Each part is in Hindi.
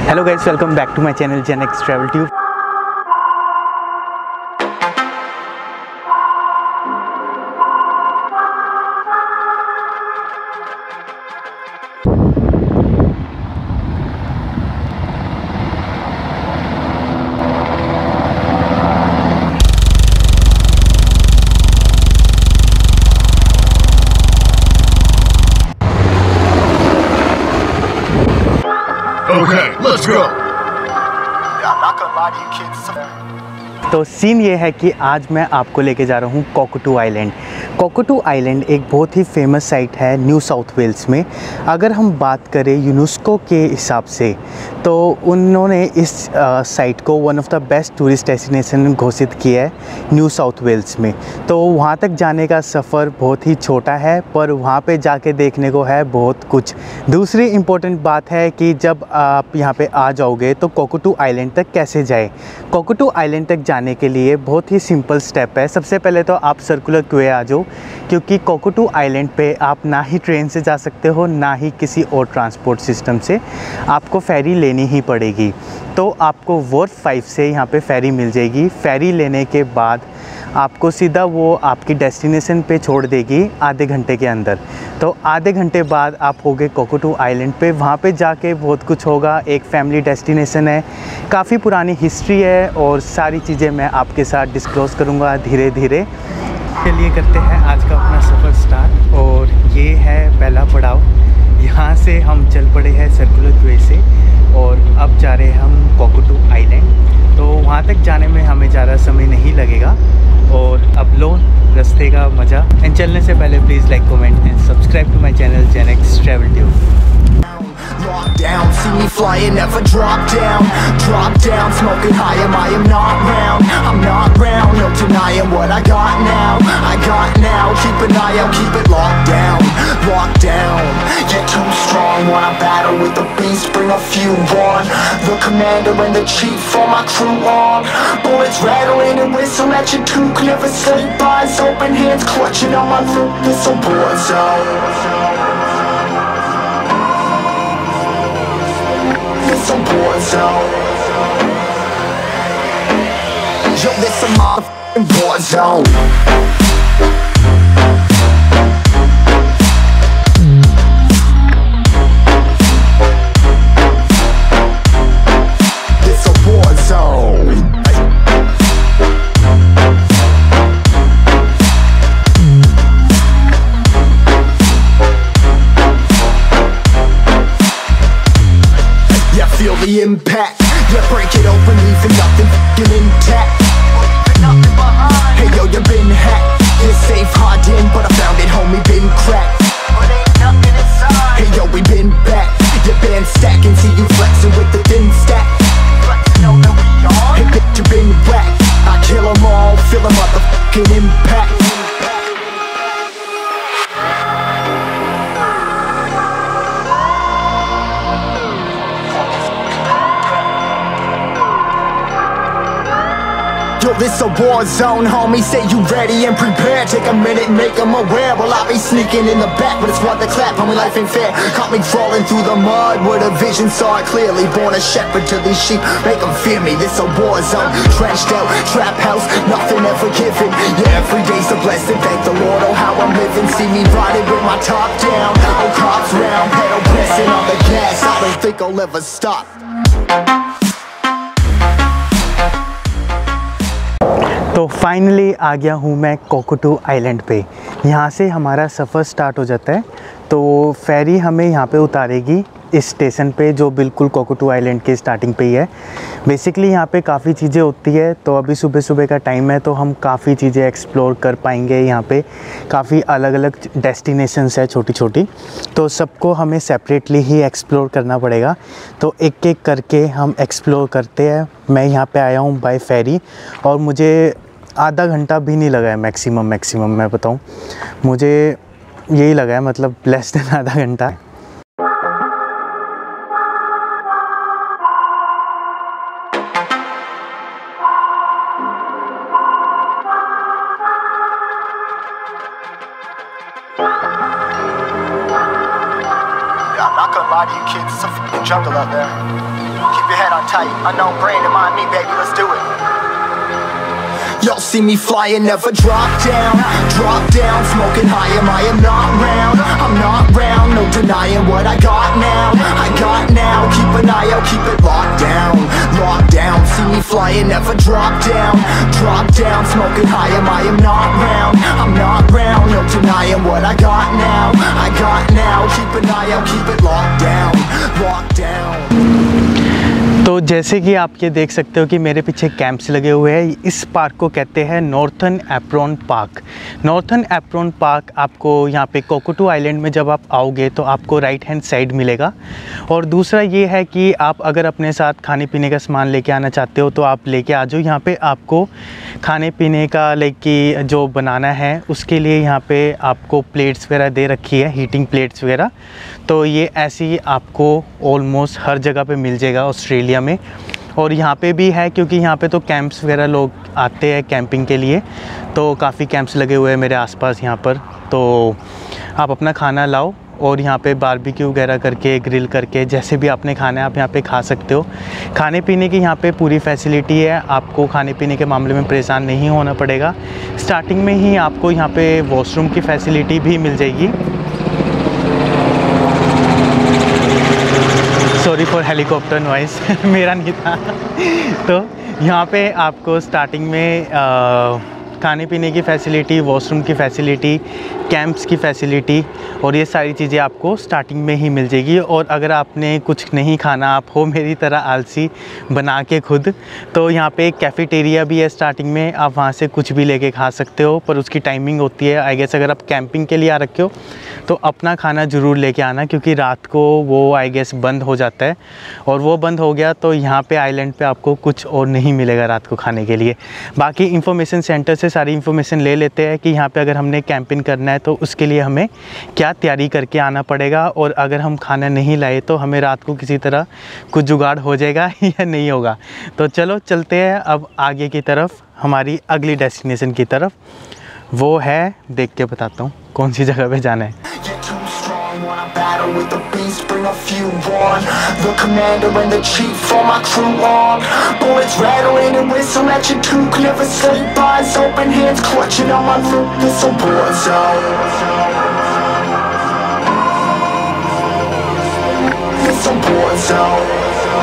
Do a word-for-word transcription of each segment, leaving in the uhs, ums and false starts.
Hello guys, welcome back to my channel gen X travel tube. Okay, let's go. Yeah, I'm not gonna lie to you kids. तो सीन ये है कि आज मैं आपको लेके जा रहा हूँ कोकोटू आइलैंड। कोकोटू आइलैंड एक बहुत ही फेमस साइट है न्यू साउथ वेल्स में। अगर हम बात करें यूनेस्को के हिसाब से तो उन्होंने इस आ, साइट को one of the best tourist destination घोषित किया है न्यू साउथ वेल्स में। तो वहाँ तक जाने का सफ़र बहुत ही छोटा है, पर वहाँ पे जाके देखने को है बहुत कुछ। दूसरी इम्पोर्टेंट बात है कि जब आप यहाँ पे आ जाओगे तो कोकोटू आइलैंड तक कैसे जाए। कोकोटू आइलैंड तक जाने के लिए बहुत ही सिंपल स्टेप है। सबसे पहले तो आप सर्कुलर क्वे आ जाओ, क्योंकि कोकोटू आइलैंड पे आप ना ही ट्रेन से जा सकते हो ना ही किसी और ट्रांसपोर्ट सिस्टम से, आपको फेरी लेनी ही पड़ेगी। तो आपको वर्फ फाइव से यहाँ पे फेरी मिल जाएगी। फेरी लेने के बाद आपको सीधा वो आपकी डेस्टिनेशन पे छोड़ देगी आधे घंटे के अंदर। तो आधे घंटे बाद आप होगे कोकोटू आइलैंड पे। वहाँ पे जाके बहुत कुछ होगा। एक फैमिली डेस्टिनेशन है, काफ़ी पुरानी हिस्ट्री है और सारी चीज़ें मैं आपके साथ डिस्क्लोज़ करूँगा धीरे धीरे। चलिए करते हैं आज का अपना सफ़र स्टार्ट। और ये है पहला पड़ाव। यहाँ से हम चल पड़े हैं सर्कुलर वे से और अब जा रहे हैं हम कोकोटू आइलैंड। तो वहाँ तक जाने में हमें ज़्यादा समय नहीं लगेगा और अब लो रास्ते का मज़ा। एंड चलने से पहले please like, comment and subscribe to my channel gen X travel tube. Locked down, see me flying, never drop down. Drop down, smoking high, am I am not round. I'm not round, no denying what I got now. I got now, keep an eye out, keep it locked down. Locked down, get too strong. Wanna battle with the beast, bring a few on. The commander and the chief for my crew on. Bullets rattling and whistle at your toque. Never sleep, eyes open, hands clutching on my loot. This a war zone. It's a war zone. Yo, this a motherfucking war zone. It's a war zone. Feel the impact, yeah, break it open, leaving nothing f***ing intact. Hey yo, you been hacked, you're safe, hard in, but I found it, homie, been cracked. Hey yo, we been back, your band stacking, see you flexing with the thin stack. Hey bitch, you been whacked, I kill them all, feel the motherfucking impact. Yo, this a war zone, homie, say you ready and prepared. Take a minute and make them aware. Well, I be sneaking in the back, but it's worth the clap, homie, life ain't fair. Caught me crawling through the mud with a vision, saw it clearly. Born a shepherd to these sheep, make them fear me. This a war zone, trenched out, trap house, nothing ever given. Yeah, every day's a blessing, thank the Lord, oh how I'm living. See me riding with my top down, oh cops round, pedal pressing on the gas, I don't think I'll ever stop. तो फाइनली आ गया हूँ मैं कोकोटू आइलैंड पे। यहाँ से हमारा सफ़र स्टार्ट हो जाता है। तो फेरी हमें यहाँ पे उतारेगी इस स्टेशन पे, जो बिल्कुल कोकोटू आइलैंड के स्टार्टिंग पे ही है। बेसिकली यहाँ पे काफ़ी चीज़ें होती है। तो अभी सुबह सुबह का टाइम है तो हम काफ़ी चीज़ें एक्सप्लोर कर पाएंगे। यहाँ पे काफ़ी अलग अलग डेस्टिनेशंस है छोटी छोटी, तो सबको हमें सेपरेटली ही एक्सप्लोर करना पड़ेगा। तो एक एक करके हम एक्सप्लोर करते हैं। मैं यहाँ पे आया हूँ बाय फेरी और मुझे आधा घंटा भी नहीं लगा है, मैक्सिमम मैक्सिमम मैं बताऊँ मुझे यही लगा है, मतलब लेस देन आधा घंटा। Yeah, I'm not gonna lie to you kids, it's a f***ing jungle out there. Keep tight, unknown brain, remind me, baby, let's do it. Y'all see me flying, never drop down, drop down, smoking high, am I am not round, I'm not round, no denying what I got now, I got now, keep an eye out, keep it locked down, locked down, see me flying, never drop down, drop down, smoking high, am I am not round, I'm not round, no denying what I got now, I got now, keep an eye out, keep it locked down, locked down. तो जैसे कि आप ये देख सकते हो कि मेरे पीछे कैंप्स लगे हुए हैं। इस पार्क को कहते हैं northern apron park. Northern apron park आपको यहाँ पे कोकोटू आइलैंड में जब आप आओगे तो आपको राइट हैंड साइड मिलेगा। और दूसरा ये है कि आप अगर अपने साथ खाने पीने का सामान लेके आना चाहते हो तो आप लेके आ जाओ। यहाँ पे आपको खाने पीने का लाइक कि जो बनाना है उसके लिए यहाँ पे आपको प्लेट्स वगैरह दे रखी है, हीटिंग प्लेट्स वगैरह। तो ये ऐसी आपको ऑलमोस्ट हर जगह पे मिल जाएगा ऑस्ट्रेलिया में। और यहाँ पे भी है क्योंकि यहाँ पे तो कैंप्स वगैरह लोग आते हैं कैंपिंग के लिए, तो काफ़ी कैंप्स लगे हुए हैं मेरे आसपास यहाँ पर। तो आप अपना खाना लाओ और यहाँ पे बारबेक्यू वगैरह करके, ग्रिल करके, जैसे भी आपने खाना है आप यहाँ पे खा सकते हो। खाने पीने की यहाँ पे पूरी फैसिलिटी है, आपको खाने पीने के मामले में परेशान नहीं होना पड़ेगा। स्टार्टिंग में ही आपको यहाँ पे वॉशरूम की फैसिलिटी भी मिल जाएगी। सॉरी फॉर हेलीकॉप्टर नॉइस मेरा नहीं था। तो यहाँ पे आपको स्टार्टिंग में आ, खाने पीने की फ़ैसिलिटी, वॉशरूम की फ़ैसिलिटी, कैंप्स की फ़ैसिलिटी और ये सारी चीज़ें आपको स्टार्टिंग में ही मिल जाएगी। और अगर आपने कुछ नहीं खाना, आप हो मेरी तरह आलसी बना के खुद, तो यहाँ पे एक कैफ़ेटेरिया भी है स्टार्टिंग में, आप वहाँ से कुछ भी लेके खा सकते हो। पर उसकी टाइमिंग होती है, आई गेस अगर आप कैंपिंग के लिए आ रखे हो तो अपना खाना ज़रूर लेके आना, क्योंकि रात को वो आई गेस बंद हो जाता है। और वो बंद हो गया तो यहाँ पे आइलैंड पे आपको कुछ और नहीं मिलेगा रात को खाने के लिए। बाकी इंफॉर्मेशन सेंटर से सारी इंफॉर्मेशन ले लेते हैं कि यहाँ पे अगर हमने कैंपिंग करना है तो उसके लिए हमें क्या तैयारी करके आना पड़ेगा, और अगर हम खाना नहीं लाए तो हमें रात को किसी तरह कुछ जुगाड़ हो जाएगा या नहीं होगा। तो चलो चलते हैं अब आगे की तरफ, हमारी अगली डेस्टिनेशन की तरफ। वो है, देख के बताता हूँ कौन सी जगह पे जाना है। Battle with the beast, bring a few on. The commander and the chief, all my crew on. Bullets rattling and whistle at your toque. Never sleep, eyes open, hands clutching on my loot. This a war zone. This a war zone.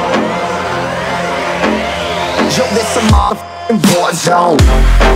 Yo, this a motherfucking war zone.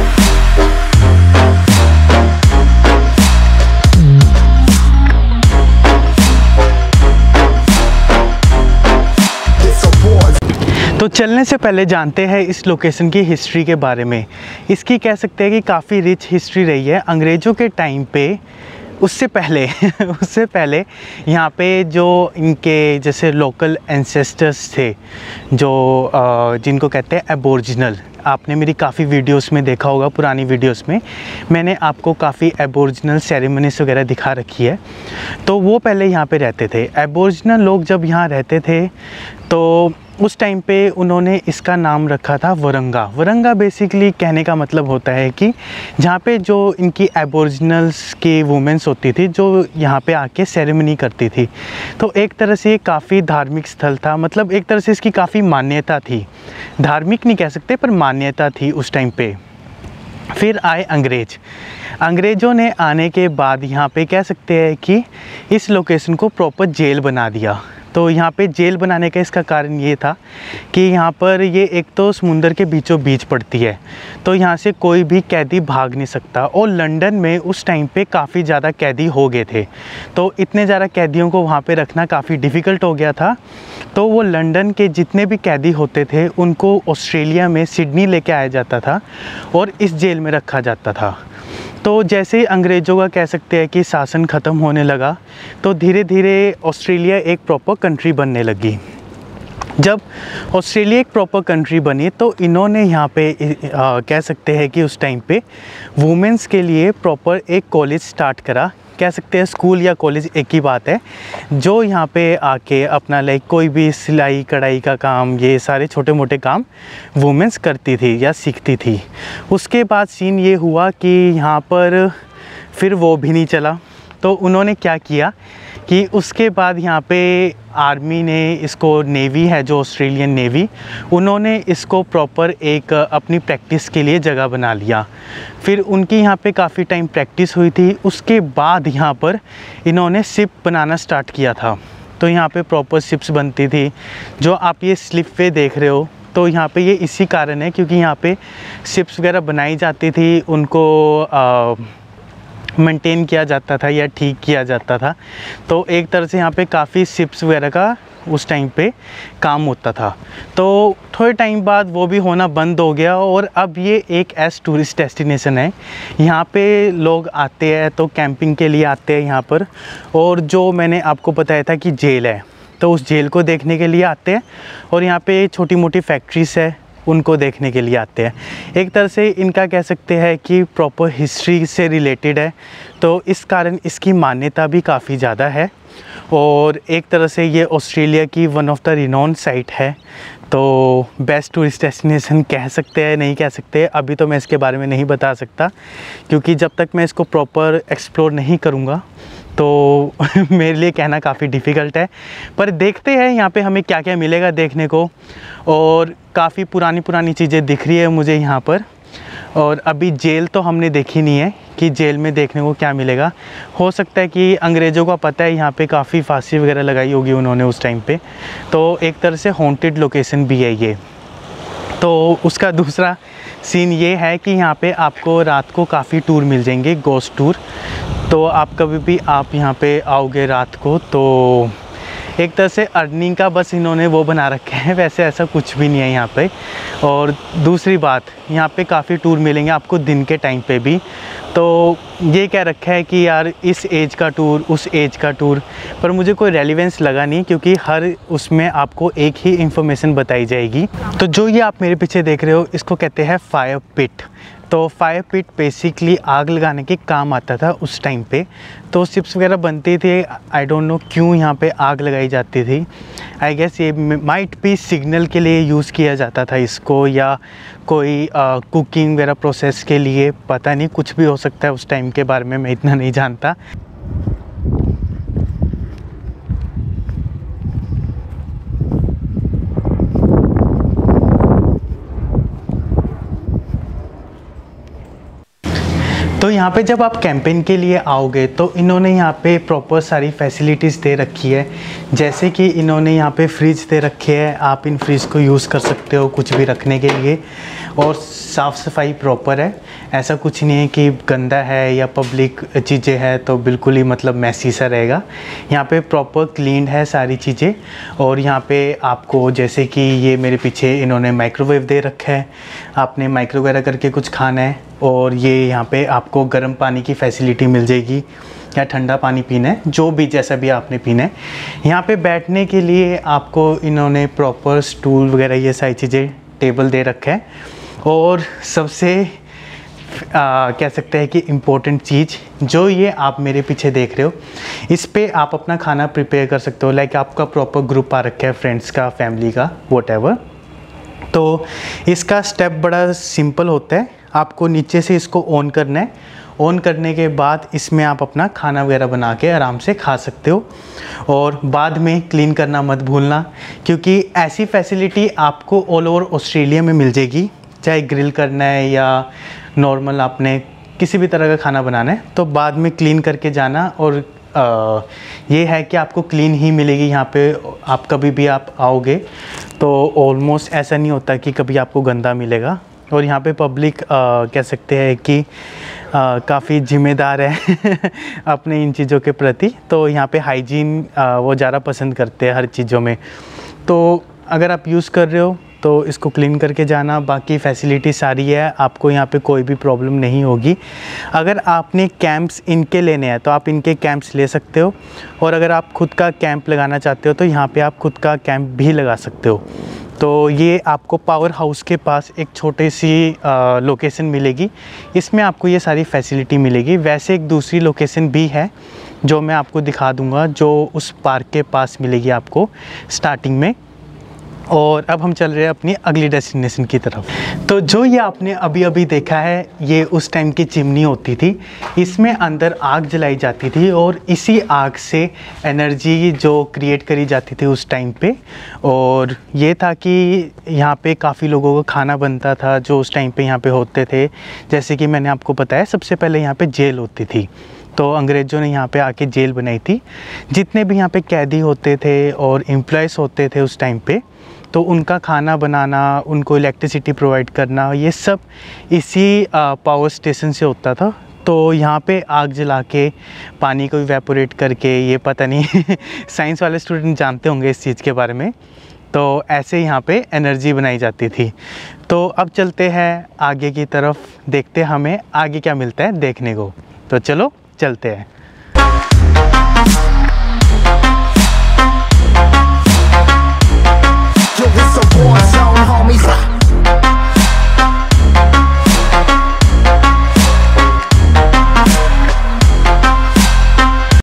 तो चलने से पहले जानते हैं इस लोकेशन की हिस्ट्री के बारे में। इसकी कह सकते हैं कि काफ़ी रिच हिस्ट्री रही है। अंग्रेज़ों के टाइम पे, उससे पहले उससे पहले यहाँ पे जो इनके जैसे लोकल एंसेस्टर्स थे, जो जिनको कहते हैं एबोरिजिनल, आपने मेरी काफ़ी वीडियोस में देखा होगा, पुरानी वीडियोस में मैंने आपको काफ़ी एबोरिजिनल सेरेमनीज वगैरह दिखा रखी है। तो वो पहले यहाँ पे रहते थे। एबोरिजिनल लोग जब यहाँ रहते थे तो उस टाइम पे उन्होंने इसका नाम रखा था वरंगा। वरंगा बेसिकली कहने का मतलब होता है कि जहाँ पे जो इनकी एबोरिजिनल्स की वुमेंस होती थी जो यहाँ पे आके सेरेमनी करती थी। तो एक तरह से ये काफ़ी धार्मिक स्थल था, मतलब एक तरह से इसकी काफ़ी मान्यता थी। धार्मिक नहीं कह सकते पर मान्यता थी उस टाइम पे। फिर आए अंग्रेज। अंग्रेज़ों ने आने के बाद यहाँ पे कह सकते हैं कि इस लोकेशन को प्रॉपर जेल बना दिया। तो यहाँ पे जेल बनाने का इसका कारण ये था कि यहाँ पर ये एक तो समुंदर के बीचों बीच पड़ती है, तो यहाँ से कोई भी कैदी भाग नहीं सकता। और लंदन में उस टाइम पे काफ़ी ज़्यादा कैदी हो गए थे, तो इतने ज़्यादा कैदियों को वहाँ पे रखना काफ़ी डिफ़िकल्ट हो गया था। तो वो लंदन के जितने भी कैदी होते थे उनको ऑस्ट्रेलिया में सिडनी लेके आया जाता था और इस जेल में रखा जाता था। तो जैसे ही अंग्रेज़ों का कह सकते हैं कि शासन ख़त्म होने लगा तो धीरे धीरे ऑस्ट्रेलिया एक प्रॉपर कंट्री बनने लगी। जब ऑस्ट्रेलिया एक प्रॉपर कंट्री बनी तो इन्होंने यहाँ पे आ, कह सकते हैं कि उस टाइम पे वुमेंस के लिए प्रॉपर एक कॉलेज स्टार्ट करा। कह सकते हैं स्कूल या कॉलेज एक ही बात है, जो यहाँ पे आके अपना लाइक कोई भी सिलाई कढ़ाई का काम, ये सारे छोटे मोटे काम वुमेंस करती थी या सीखती थी। उसके बाद सीन ये हुआ कि यहाँ पर फिर वो भी नहीं चला, तो उन्होंने क्या किया कि उसके बाद यहाँ पे आर्मी ने इसको, नेवी है जो ऑस्ट्रेलियन नेवी, उन्होंने इसको प्रॉपर एक अपनी प्रैक्टिस के लिए जगह बना लिया। फिर उनकी यहाँ पे काफ़ी टाइम प्रैक्टिस हुई थी, उसके बाद यहाँ पर इन्होंने शिप बनाना स्टार्ट किया था। तो यहाँ पे प्रॉपर शिप्स बनती थी, जो आप ये स्लिप वे देख रहे हो। तो यहाँ पे ये इसी कारण है क्योंकि यहाँ पे शिप्स वगैरह बनाई जाती थी, उनको आ, मेंटेन किया जाता था या ठीक किया जाता था। तो एक तरह से यहाँ पे काफ़ी शिप्स वगैरह का उस टाइम पे काम होता था। तो थोड़े टाइम बाद वो भी होना बंद हो गया और अब ये एक एस टूरिस्ट डेस्टिनेशन है। यहाँ पे लोग आते हैं तो कैंपिंग के लिए आते हैं यहाँ पर। और जो मैंने आपको बताया था कि जेल है, तो उस जेल को देखने के लिए आते हैं। और यहाँ पे छोटी मोटी फैक्ट्रीज है, उनको देखने के लिए आते हैं। एक तरह से इनका कह सकते हैं कि प्रॉपर हिस्ट्री से रिलेटेड है, तो इस कारण इसकी मान्यता भी काफ़ी ज़्यादा है। और एक तरह से ये ऑस्ट्रेलिया की one of the renowned site है। तो बेस्ट टूरिस्ट डेस्टिनेशन कह सकते हैं, नहीं कह सकते, अभी तो मैं इसके बारे में नहीं बता सकता, क्योंकि जब तक मैं इसको प्रॉपर एक्सप्लोर नहीं करूँगा तो मेरे लिए कहना काफ़ी डिफ़िकल्ट है। पर देखते हैं यहाँ पे हमें क्या क्या मिलेगा देखने को। और काफ़ी पुरानी पुरानी चीज़ें दिख रही है मुझे यहाँ पर। और अभी जेल तो हमने देखी नहीं है कि जेल में देखने को क्या मिलेगा। हो सकता है कि अंग्रेज़ों को पता है यहाँ पे काफ़ी फांसी वगैरह लगाई होगी उन्होंने उस टाइम पे, तो एक तरह से हॉन्टेड लोकेशन भी है ये। तो उसका दूसरा सीन ये है कि यहाँ पे आपको रात को काफ़ी टूर मिल जाएंगे, गोस्ट टूर। तो आप कभी भी आप यहाँ पे आओगे रात को तो एक तरह से अर्निंग का बस इन्होंने वो बना रखे हैं, वैसे ऐसा कुछ भी नहीं है यहाँ पे। और दूसरी बात, यहाँ पे काफ़ी टूर मिलेंगे आपको दिन के टाइम पे भी। तो ये क्या रखा है कि यार इस एज का टूर, उस एज का टूर, पर मुझे कोई रेलिवेंस लगा नहीं, क्योंकि हर उसमें आपको एक ही इंफॉर्मेशन बताई जाएगी। तो जो ये आप मेरे पीछे देख रहे हो, इसको कहते हैं फायर पिट। तो फायर पिट बेसिकली आग लगाने के काम आता था उस टाइम पे। तो शिप्स वगैरह बनती थी, आई डोंट नो क्यों यहाँ पे आग लगाई जाती थी। आई गेस ये माइट भी सिग्नल के लिए यूज़ किया जाता था इसको, या कोई कुकिंग वगैरह प्रोसेस के लिए, पता नहीं, कुछ भी हो सकता है। उस टाइम के बारे में मैं इतना नहीं जानता। तो यहाँ पे जब आप कैंपेन के लिए आओगे तो इन्होंने यहाँ पे प्रॉपर सारी फैसिलिटीज़ दे रखी है। जैसे कि इन्होंने यहाँ पे फ्रिज दे रखे है, आप इन फ्रिज को यूज़ कर सकते हो कुछ भी रखने के लिए। और साफ़ सफाई प्रॉपर है, ऐसा कुछ नहीं है कि गंदा है या पब्लिक चीज़ें हैं तो बिल्कुल ही मतलब मैसी सा रहेगा। यहाँ पे प्रॉपर क्लीन है सारी चीज़ें। और यहाँ पे आपको जैसे कि ये मेरे पीछे इन्होंने माइक्रोवेव दे रखा है, आपने माइक्रो वगैरह करके कुछ खाना है। और ये यहाँ पे आपको गर्म पानी की फैसिलिटी मिल जाएगी या ठंडा पानी पीना है, जो भी जैसा भी आपने पीना है। यहाँ पे बैठने के लिए आपको इन्होंने प्रॉपर स्टूल वगैरह ये सारी चीज़ें, टेबल दे रखा है। और सबसे आ, कह सकते हैं कि इम्पोर्टेंट चीज़ जो ये आप मेरे पीछे देख रहे हो, इस पे आप अपना खाना प्रिपेयर कर सकते हो। लाइक आपका प्रॉपर ग्रुप आ रखा है, फ्रेंड्स का, फैमिली का, व्हाटएवर। तो इसका स्टेप बड़ा सिंपल होता है। आपको नीचे से इसको ऑन करना है। ऑन करने के बाद इसमें आप अपना खाना वगैरह बना के आराम से खा सकते हो। और बाद में क्लीन करना मत भूलना, क्योंकि ऐसी फैसिलिटी आपको ऑल ओवर ऑस्ट्रेलिया में मिल जाएगी। चाहे ग्रिल करना है या नॉर्मल आपने किसी भी तरह का खाना बनाना है, तो बाद में क्लीन करके जाना। और आ, ये है कि आपको क्लीन ही मिलेगी यहाँ पे। आप कभी भी आप आओगे तो ऑलमोस्ट ऐसा नहीं होता कि कभी आपको गंदा मिलेगा। और यहाँ पे पब्लिक कह सकते हैं कि काफ़ी जिम्मेदार है अपने इन चीज़ों के प्रति। तो यहाँ पे हाइजीन वो ज़्यादा पसंद करते हैं हर चीज़ों में। तो अगर आप यूज़ कर रहे हो तो इसको क्लीन करके जाना। बाकी फैसिलिटी सारी है, आपको यहाँ पे कोई भी प्रॉब्लम नहीं होगी। अगर आपने कैंप्स इनके लेने हैं तो आप इनके कैंप्स ले सकते हो। और अगर आप खुद का कैंप लगाना चाहते हो तो यहाँ पे आप खुद का कैंप भी लगा सकते हो। तो ये आपको पावर हाउस के पास एक छोटी सी लोकेशन मिलेगी, इसमें आपको ये सारी फैसिलिटी मिलेगी। वैसे एक दूसरी लोकेशन भी है जो मैं आपको दिखा दूँगा, जो उस पार्क के पास मिलेगी आपको स्टार्टिंग में। और अब हम चल रहे हैं अपनी अगली डेस्टिनेशन की तरफ। तो जो ये आपने अभी अभी देखा है, ये उस टाइम की चिमनी होती थी। इसमें अंदर आग जलाई जाती थी और इसी आग से एनर्जी जो क्रिएट करी जाती थी उस टाइम पे। और ये था कि यहाँ पे काफ़ी लोगों का खाना बनता था जो उस टाइम पे यहाँ पे होते थे। जैसे कि मैंने आपको बताया, सबसे पहले यहाँ पे जेल होती थी, तो अंग्रेज़ों ने यहाँ पे आके जेल बनाई थी। जितने भी यहाँ पे कैदी होते थे और एम्प्लॉयज़ होते थे उस टाइम पे, तो उनका खाना बनाना, उनको इलेक्ट्रिसिटी प्रोवाइड करना, ये सब इसी पावर स्टेशन से होता था। तो यहाँ पे आग जला के पानी को इवेपोरेट करके, ये पता नहीं साइंस वाले स्टूडेंट जानते होंगे इस चीज़ के बारे में, तो ऐसे यहाँ पे एनर्जी बनाई जाती थी। तो अब चलते हैं आगे की तरफ, देखते हैं हमें आगे क्या मिलता है देखने को। तो चलो चलते हैं।